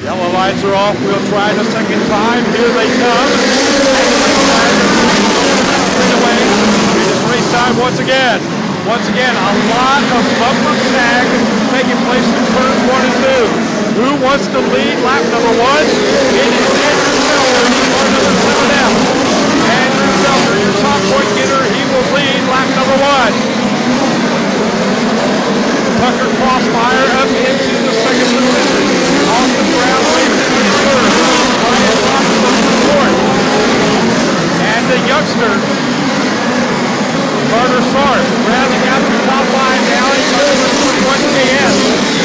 Yellow lights are off. We'll try it a second time. Here they come. Away. It is race time once again. Once again, a lot of bumper tag taking place in turns 1 and 2. Who wants to lead lap number 1? It is Andrew Felker, car number 7F. Andrew Felker, your top point getter, he will lead lap number 1. Tucker Crossfire up into the second position. Austin Brown waiting in the third. Ryan Robinson in the fourth. And the youngster, Carter Sarth, rounding out the top line now. He's over 21 KS.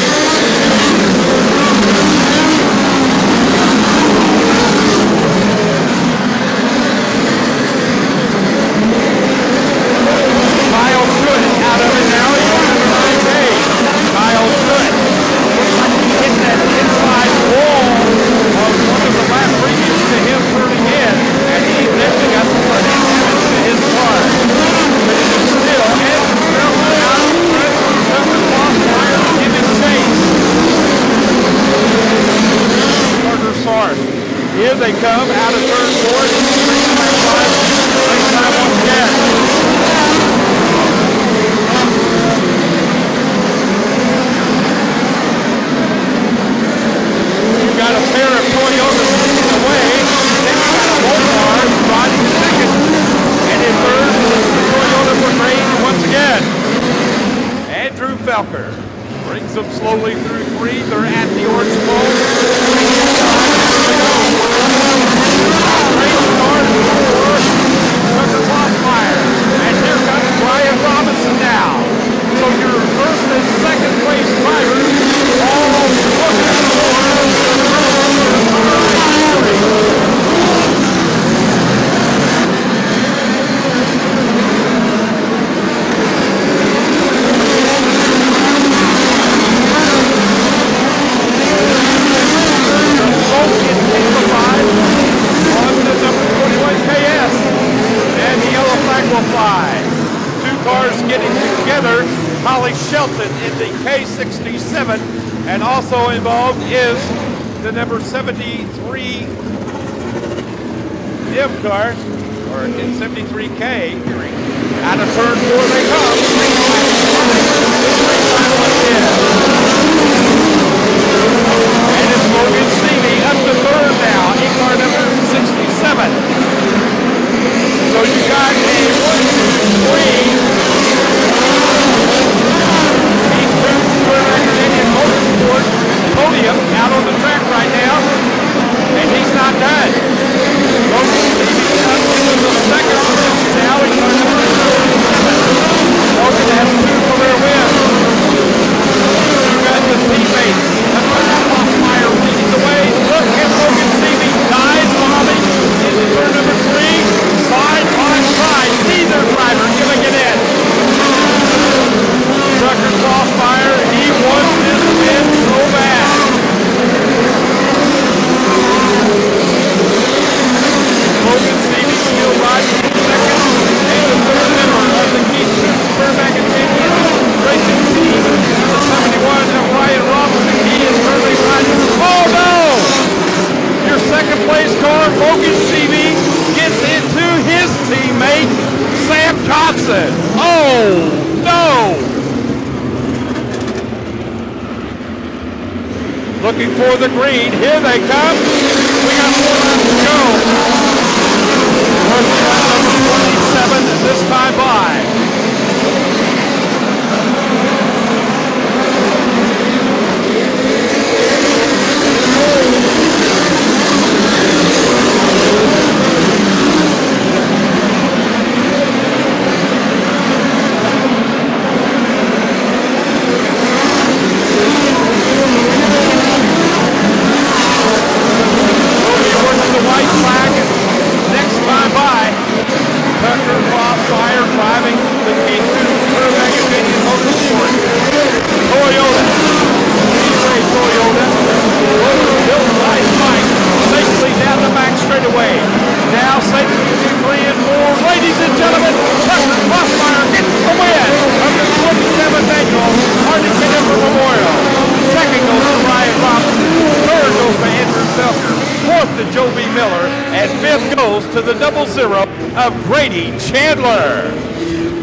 Kyle Good out of it now. He's on the 9K. Kyle Good looks like he hit that inside wall of one of the lap previous to him turning in, and he eventually got some running damage to his car. But it is still Andrew Felker out of the front, Tucker Crossfire giving chase. Carter Sarth. Here they come out of turn 4. Race time once again. You've got a pair of Toyotas leading the way. Then you've got a Volcar riding second. And in third is the Toyota Brigade once again. Andrew Felker brings them slowly through 3. They're at the orange pole. Great start for Tucker Crossfire. And here comes Brian Robinson now. So your first and second place drivers all looking for Holly Shelton in the K67, and also involved is the number 73 M car, or in 73K. Out of turn 4 they come. And it's Logan Seeley up to third now, in car number 67. So you got a 1, 2, 3. Motorsport podium out on the track right now, and he's not done. Logan Seeley up into the second position now. He's on number 37. Logan has 2 career wins. You've got the teammates. Tucker Crossfire leading the way. Look at Logan Seeley. Dies Bobby into turn number 3. Side by side. Neither driver giving it in. Tucker Crossfire, he wants this win so bad. Logan Seeley still riding in second, and the third member of the Keith Superbag and Canyon Racing Team, number 71, Brian Robinson. He is currently riding. Oh no! Your second place car, Logan Seeley, gets into his teammate, Sam Johnson. Oh no! Looking for the green. Here they come. We got 4 laps to go. First lap number 27 this time by. White flag next time by. Tucker Crossfire driving Joe B. Miller, and fifth goes to the 00 of Grady Chandler.